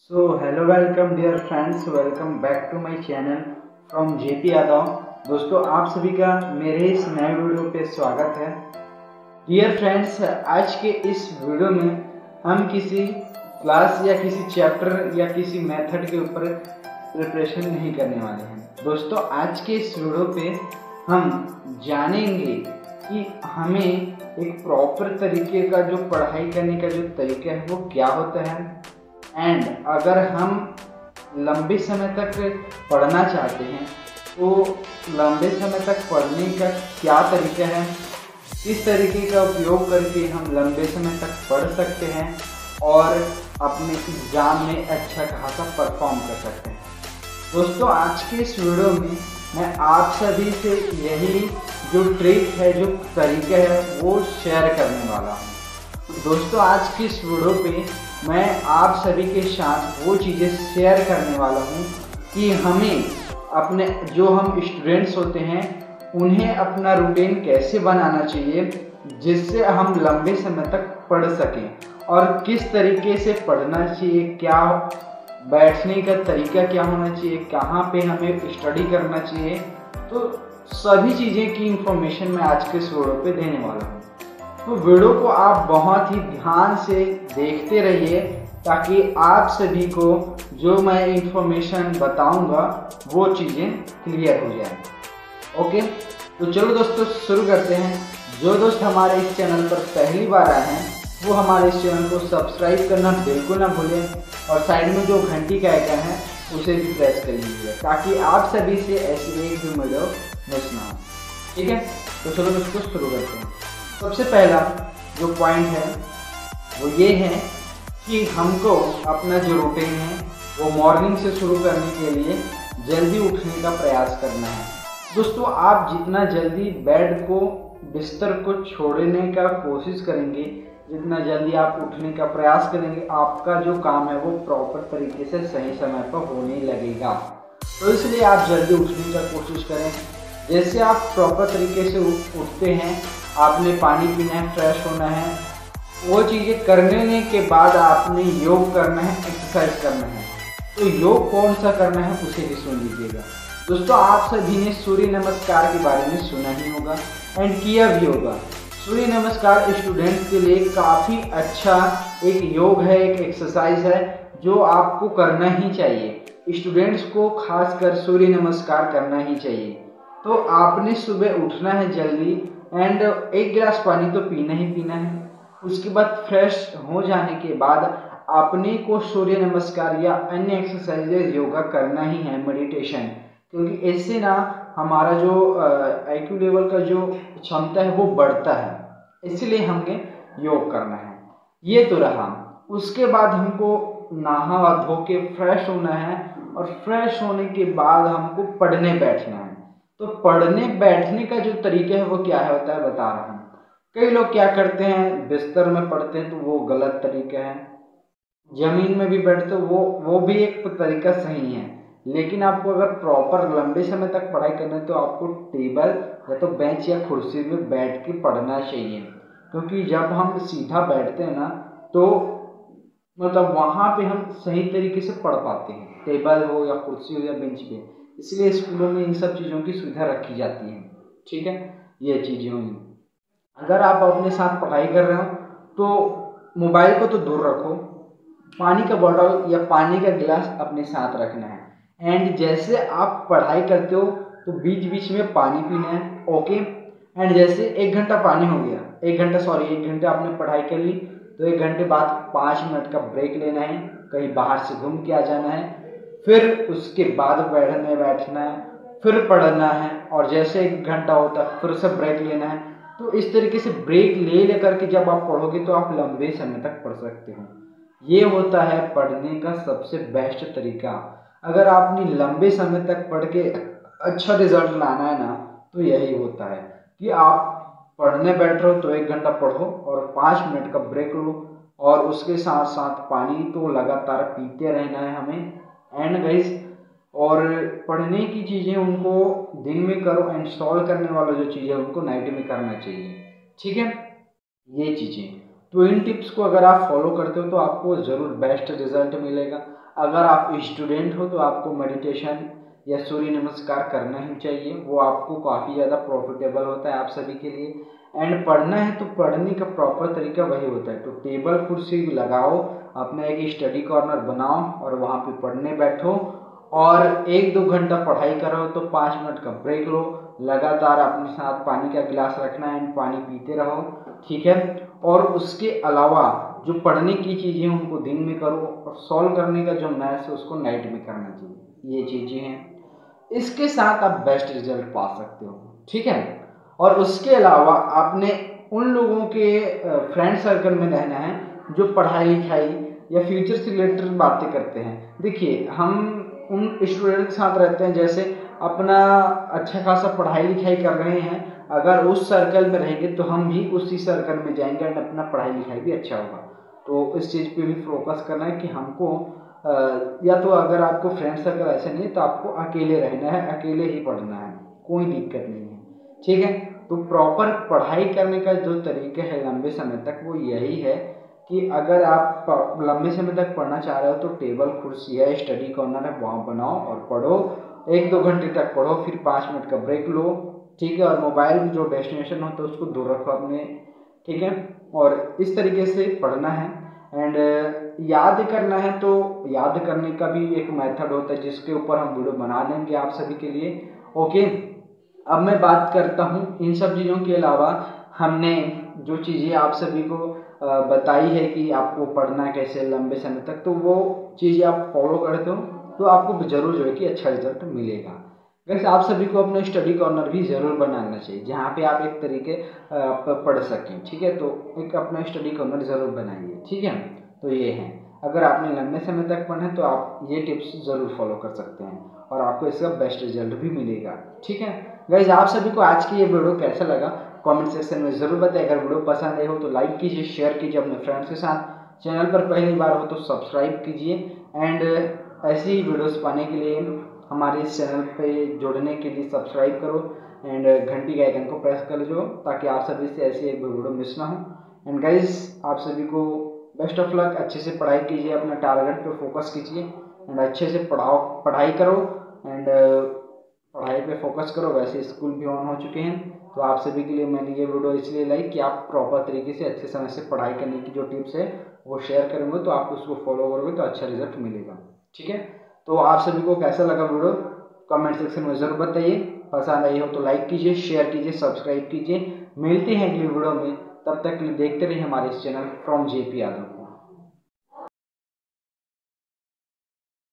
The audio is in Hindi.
Hello welcome dear friends, welcome back to my channel from JP Yadav. दोस्तों, आप सभी का मेरे इस नए वीडियो पे स्वागत है। डियर फ्रेंड्स, आज के इस वीडियो में हम किसी क्लास या किसी चैप्टर या किसी मेथड के ऊपर प्रिपरेशन नहीं करने वाले हैं। दोस्तों, आज के इस वीडियो पे हम जानेंगे कि हमें एक प्रॉपर तरीके का जो पढ़ाई करने का जो तरीका है वो क्या होता है, एंड अगर हम लंबे समय तक पढ़ना चाहते हैं तो लंबे समय तक पढ़ने का क्या तरीका है, किस तरीके का उपयोग करके हम लंबे समय तक पढ़ सकते हैं और अपने एग्ज़ाम में अच्छा खासा परफॉर्म कर सकते हैं। दोस्तों, आज के इस वीडियो में मैं आप सभी से यही जो ट्रिक है, जो तरीका है वो शेयर करने वाला हूँ। दोस्तों, आज की इस वीडियो पे मैं आप सभी के साथ वो चीज़ें शेयर करने वाला हूँ कि हमें अपने जो हम स्टूडेंट्स होते हैं उन्हें अपना रूटीन कैसे बनाना चाहिए जिससे हम लंबे समय तक पढ़ सकें, और किस तरीके से पढ़ना चाहिए, क्या बैठने का तरीका क्या होना चाहिए, कहाँ पे हमें स्टडी करना चाहिए। तो सभी चीज़ें की इंफॉर्मेशन मैं आज के इस वीडियो पे देने वाला हूँ। तो वीडियो को आप बहुत ही ध्यान से देखते रहिए ताकि आप सभी को जो मैं इंफॉर्मेशन बताऊंगा वो चीज़ें क्लियर हो जाए। ओके, तो चलो दोस्तों शुरू करते हैं। जो दोस्त हमारे इस चैनल पर पहली बार आए हैं वो हमारे इस चैनल को सब्सक्राइब करना बिल्कुल ना भूलें, और साइड में जो घंटी का आइकन है उसे भी प्रेस कर लीजिए ताकि आप सभी से ऐसी एक भी वीडियो मिस ना हो। ठीक है, तो चलो दोस्तों शुरू करते हैं। सबसे पहला जो पॉइंट है वो ये है कि हमको अपना जो रूटीन है वो मॉर्निंग से शुरू करने के लिए जल्दी उठने का प्रयास करना है। दोस्तों, आप जितना जल्दी बेड को, बिस्तर को छोड़ने का कोशिश करेंगे, जितना जल्दी आप उठने का प्रयास करेंगे, आपका जो काम है वो प्रॉपर तरीके से सही समय पर होने लगेगा। तो इसलिए आप जल्दी उठने का कोशिश करें। जैसे आप प्रॉपर तरीके से उठते हैं, आपने पानी पीना है, फ्रेश होना है, वो चीज़ें करने के बाद आपने योग करना है, एक्सरसाइज करना है। तो योग कौन सा करना है उसे भी सुन लीजिएगा। दोस्तों, आप सभी ने सूर्य नमस्कार के बारे में सुना ही होगा एंड किया भी होगा। सूर्य नमस्कार स्टूडेंट्स के लिए काफ़ी अच्छा एक योग है, एक एक्सरसाइज है जो आपको करना ही चाहिए। स्टूडेंट्स को खासकर सूर्य नमस्कार करना ही चाहिए। तो आपने सुबह उठना है जल्दी एंड एक गिलास पानी तो पीना ही पीना है। उसके बाद फ्रेश हो जाने के बाद आपने को सूर्य नमस्कार या अन्य एक्सरसाइजेज योगा करना ही है, मेडिटेशन, क्योंकि इससे ना हमारा जो IQ लेवल का जो क्षमता है वो बढ़ता है। इसलिए हमें योग करना है। ये तो रहा। उसके बाद हमको नहा धो के फ्रेश होना है, और फ्रेश होने के बाद हमको पढ़ने बैठना है। तो पढ़ने बैठने का जो तरीका है वो क्या है होता है बता रहा हूँ। कई लोग क्या करते हैं, बिस्तर में पढ़ते हैं तो वो गलत तरीका है। जमीन में भी बैठते वो भी एक तरीका सही है, लेकिन आपको अगर प्रॉपर लंबे समय तक पढ़ाई करना है तो आपको टेबल या तो बेंच या कुर्सी में बैठ के पढ़ना चाहिए। क्योंकि जब हम सीधा बैठते हैं ना तो मतलब वहाँ पे हम सही तरीके से पढ़ पाते हैं, टेबल हो या कुर्सी हो या बेंच पे। इसलिए स्कूलों में इन सब चीज़ों की सुविधा रखी जाती है। ठीक है, ये चीज़ें हुई। अगर आप अपने साथ पढ़ाई कर रहे हो तो मोबाइल को तो दूर रखो, पानी का बॉटल या पानी का गिलास अपने साथ रखना है। एंड जैसे आप पढ़ाई करते हो तो बीच बीच में पानी पीना है। ओके, एंड जैसे 1 घंटा पानी हो गया, 1 घंटा आपने पढ़ाई कर ली तो 1 घंटे बाद 5 मिनट का ब्रेक लेना है, कहीं बाहर से घूम के आ जाना है, फिर उसके बाद बैठना है, फिर पढ़ना है, और जैसे 1 घंटा होता है फिर से ब्रेक लेना है। तो इस तरीके से ब्रेक ले करके जब आप पढ़ोगे तो आप लंबे समय तक पढ़ सकते हो। ये होता है पढ़ने का सबसे बेस्ट तरीका। अगर आपने लंबे समय तक पढ़ के अच्छा रिजल्ट लाना है ना तो यही होता है कि आप पढ़ने बैठ रहे हो तो 1 घंटा पढ़ो और 5 मिनट का ब्रेक लो, और उसके साथ साथ पानी तो लगातार पीते रहना है हमें। एंड गाइस, और पढ़ने की चीज़ें उनको दिन में करो, एंड सॉल्व करने वाला जो चीज़ है उनको नाइट में करना चाहिए। ठीक है, ये चीज़ें। तो इन टिप्स को अगर आप फॉलो करते हो तो आपको ज़रूर बेस्ट रिजल्ट मिलेगा। अगर आप स्टूडेंट हो तो आपको मेडिटेशन या सूर्य नमस्कार करना ही चाहिए, वो आपको काफ़ी ज़्यादा प्रॉफिटेबल होता है आप सभी के लिए। एंड पढ़ना है तो पढ़ने का प्रॉपर तरीका वही होता है, तो टेबल कुर्सी लगाओ, अपना एक स्टडी कॉर्नर बनाओ और वहाँ पे पढ़ने बैठो और 1-2 घंटा पढ़ाई करो तो 5 मिनट का ब्रेक लो। लगातार अपने साथ पानी का गिलास रखना है, पानी पीते रहो, ठीक है। और उसके अलावा जो पढ़ने की चीज़ें उनको दिन में करो और सॉल्व करने का जो मैथ्स है उसको नाइट में करना चाहिए। ये चीज़ें हैं, इसके साथ आप बेस्ट रिजल्ट पा सकते हो, ठीक है। और उसके अलावा आपने उन लोगों के फ्रेंड सर्कल में रहना है जो पढ़ाई लिखाई या फ्यूचर से रिलेटेड बातें करते हैं। देखिए हम उन स्टूडेंट के साथ रहते हैं जैसे अपना अच्छा खासा पढ़ाई लिखाई कर रहे हैं, अगर उस सर्कल में रहेंगे तो हम भी उसी सर्कल में जाएंगे और अपना पढ़ाई लिखाई भी अच्छा होगा। तो इस चीज़ पे भी फोकस करना है कि हमको या तो अगर आपको फ्रेंड सर्कल ऐसे नहीं है तो आपको अकेले रहना है, अकेले ही पढ़ना है, कोई दिक्कत नहीं है, ठीक है। तो प्रॉपर पढ़ाई करने का जो तरीका है लंबे समय तक वो यही है कि अगर आप लंबे समय तक पढ़ना चाह रहे हो तो टेबल कुर्सी है, स्टडी कॉर्नर है, वहाँ बनाओ और पढ़ो। 1-2 घंटे तक पढ़ो, फिर 5 मिनट का ब्रेक लो, ठीक है। और मोबाइल जो डेस्टिनेशन होता है उसको दूर रखो अपने, ठीक है। और इस तरीके से पढ़ना है। एंड याद करना है तो याद करने का भी एक मेथड होता है जिसके ऊपर हम वीडियो बना देंगे आप सभी के लिए, ओके। अब मैं बात करता हूँ इन सब चीज़ों के अलावा हमने जो चीज़ें आप सभी को बताई है कि आपको पढ़ना कैसे लंबे समय तक, तो वो चीज़ें आप फॉलो करते हो तो आपको ज़रूर जो है कि अच्छा रिजल्ट मिलेगा। वैसे आप सभी को अपना स्टडी कॉर्नर भी ज़रूर बनाना चाहिए जहाँ पे आप एक तरीके पढ़ सकें, ठीक है। तो एक अपना स्टडी कॉर्नर ज़रूर बनाइए, ठीक है। तो ये है, अगर आपने लंबे समय तक पढ़ना है तो आप ये टिप्स ज़रूर फॉलो कर सकते हैं और आपको इसका बेस्ट रिजल्ट भी मिलेगा, ठीक है। गाइस आप सभी को आज की ये वीडियो कैसा लगा कमेंट सेक्शन में ज़रूर बताइए। अगर वीडियो पसंद आई हो तो लाइक कीजिए, शेयर कीजिए अपने फ्रेंड्स के साथ। चैनल पर पहली बार हो तो सब्सक्राइब कीजिए एंड ऐसी ही वीडियोस पाने के लिए हमारे इस चैनल पे जुड़ने के लिए सब्सक्राइब करो एंड घंटी के आइकन को प्रेस कर लो ताकि आप सभी से ऐसी एक वीडियो मिस ना हो। एंड गाइस आप सभी को बेस्ट ऑफ लक, अच्छे से पढ़ाई कीजिए, अपना टारगेट पे फोकस कीजिए एंड अच्छे से पढ़ाई करो एंड पढ़ाई पे फोकस करो। वैसे स्कूल भी ऑन हो चुके हैं तो आप सभी के लिए मैंने ये वीडियो इसलिए लाई कि आप प्रॉपर तरीके से अच्छे समय से पढ़ाई करने की जो टिप्स है वो शेयर करेंगे तो आप उसको फॉलो करोगे तो अच्छा रिजल्ट मिलेगा, ठीक है। तो आप सभी को कैसा लगा वीडियो कमेंट सेक्शन में ज़रूर बताइए। पसंद आई हो तो लाइक कीजिए, शेयर कीजिए, सब्सक्राइब कीजिए। मिलते हैं अगली वीडियो में, तब तक के लिए देखते रहिए हमारे इस चैनल फ्रॉम जेपी यादव।